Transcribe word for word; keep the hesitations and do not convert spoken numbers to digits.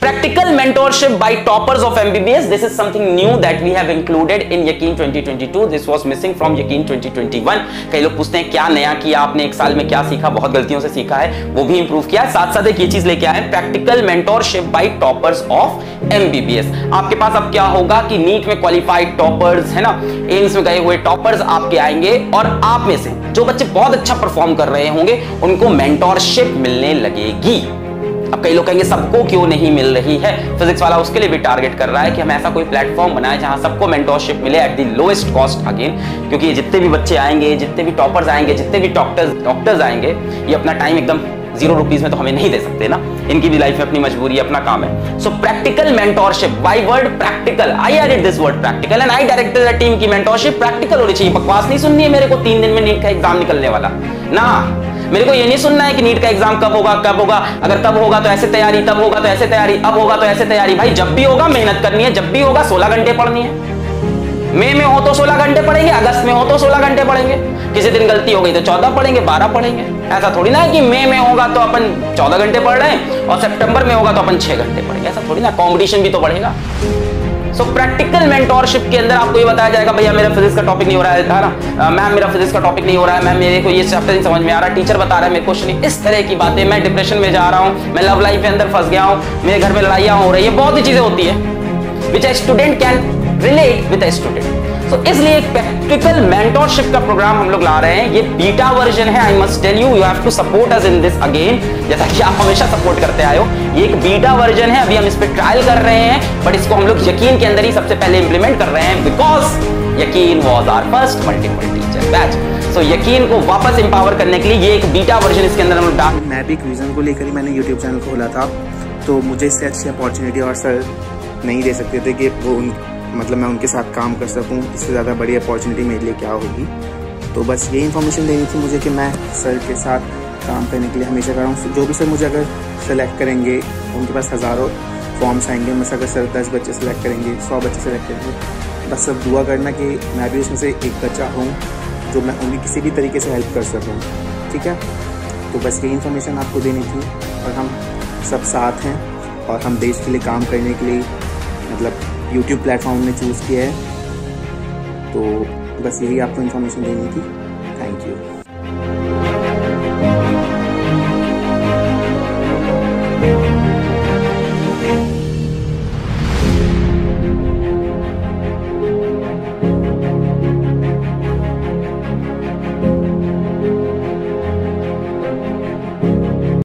practical mentorship by toppers of M B B S. This is something new that we have included in Yaqeen twenty twenty-two. This was missing from Yaqeen twenty twenty-one. कई लोग पूछते हैं क्या नया किया आपने, एक साल में क्या सीखा? बहुत गलतियों से सीखा है, वो भी इंप्रूव किया है। साथ साथ एक ये चीज लेके आए, practical mentorship by toppers of M B B S। आपके पास अब क्या होगा कि नीट में क्वालिफाइड टॉपर्स है ना, एम्स में गए हुए टॉपर्स आपके आएंगे और आप में से जो बच्चे बहुत अच्छा परफॉर्म कर रहे होंगे उनको मेंटोरशिप मिलने लगेगी। अब कई लोग कहेंगे सबको क्यों नहीं मिल रही है? फिजिक्स वाला उसके लिए भी टारगेट कर रहा है कि हम ऐसा कोई प्लेटफॉर्म बनाए जहां सबको मेंटोरशिप मिले at the lowest cost again, क्योंकि जितने भी बच्चे आएंगे, जितने भी टॉपर्स आएंगे, जितने भी डॉक्टर्स डॉक्टर्स आएंगे, ये अपना टाइम एकदम जीरो रुपीज में तो हमें नहीं दे सकते ना, इनकी भी लाइफ में अपनी मजबूरी, अपना काम है। So practical mentorship, why word practical, I added this word practical and I directed the team की मेंटोरशिप प्रैक्टिकल होनी चाहिए। बकवास नहीं सुननी है मेरे को तीन दिन में नीट का एग्जाम निकलने वाला ना, मेरे को ये नहीं सुनना है कि नीट का एग्जाम कब होगा कब होगा, अगर तब होगा तो ऐसे तैयारी, तब होगा तो ऐसे तैयारी, अब होगा तो ऐसे तैयारी। भाई जब भी होगा मेहनत करनी है, जब भी होगा सोलह घंटे पढ़नी है। मई में हो तो सोलह घंटे पढ़ेंगे, अगस्त में हो तो सोलह घंटे पढ़ेंगे, किसी दिन गलती हो गई तो चौदह पढ़ेंगे, बारह पढ़ेंगे। ऐसा थोड़ी ना है कि मई में होगा तो अपन चौदह घंटे पढ़ रहे हैं और सितंबर में होगा तो अपन छह घंटे पढ़ेंगे, ऐसा थोड़ी ना, कंपटीशन भी तो बढ़ेगा। सो प्रैक्टिकल मेंटोरशिप के अंदर आपको ये बताया जाएगा, भैया मेरा फिजिक्स का टॉपिक नहीं हो रहा है, मैम मेरा फिजिक्स का टॉपिक नहीं हो रहा है, मैम मेरे को ये चैप्टर नहीं समझ में आ रहा, टीचर बता रहा है मेरे क्वेश्चन नहीं, इस तरह की बातें, मैं डिप्रेशन में जा रहा हूँ, मैं लव लाइफ के अंदर फंस गया हूँ, मेरे घर में लड़ाइयाँ हो रही है, बहुत ही चीजें होती है which a student can relate with a student. तो इसलिए एक प्रैक्टिकल मेंटोरशिप का प्रोग्राम हम लोग ला रहे हैं। ये बीटा वर्जन है, I must tell you, you have to support us in this again, जैसा कि आप हमेशा सपोर्ट करते आए हो। ये एक बीटा वर्जन है, अभी हम इस पे ट्रायल कर रहे हैं, बट इसको हम लोग यकीन के अंदर ही सबसे पहले इंप्लीमेंट कर रहे हैं, because Yakeen was our first multiple teacher batch. So Yakeen को वापस एम्पावर करने के लिए ये एक बीटा वर्जन इसके अंदर हम लोग डाल। मैं भी क्विज़न को लेकर ही मैंने यूट्यूब चैनल खोला था, तो मुझे इससे अच्छी अपॉर्चुनिटी और सर नहीं दे सकते थे कि वो उन मतलब मैं उनके साथ काम कर सकूं, इससे ज़्यादा बड़ी अपॉर्चुनिटी मेरे लिए क्या होगी। तो बस ये इन्फॉर्मेशन देनी थी मुझे कि मैं सर के साथ काम करने के लिए हमेशा कर रहा हूँ। जो भी सर मुझे अगर सेलेक्ट करेंगे, उनके पास हज़ारों फॉर्म्स आएंगे, मैं अगर सर दस बच्चे सेलेक्ट करेंगे, सौ बच्चे सेलेक्ट करेंगे, बस सब दुआ करना कि मैं भी उसमें से एक बच्चा हूँ जो मैं उनकी किसी भी तरीके से हेल्प कर सकूँ, ठीक है। तो बस ये इन्फॉर्मेशन आपको देनी थी, और हम सब साथ हैं और हम देश के लिए काम करने के लिए मतलब यूट्यूब प्लेटफॉर्म ने चूज़ किया है, तो बस यही आपको इन्फॉर्मेशन देनी थी। Thank you.